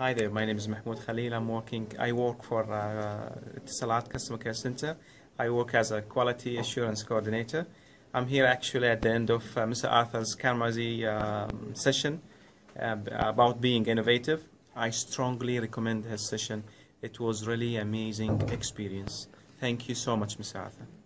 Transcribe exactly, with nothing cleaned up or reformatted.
Hi there, my name is Mahmoud Khalil. I'm working, I work for uh, Etisalat Customer Care Center. I work as a Quality Assurance Coordinator. I'm here actually at the end of uh, Mister Arthur's Karmazi um, session uh, about being innovative. I strongly recommend his session. It was really amazing experience. Thank you so much, Mister Arthur.